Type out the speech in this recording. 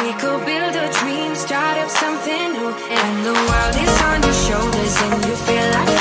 we could build a dream, start up something new. And the world is on your shoulders and you feel like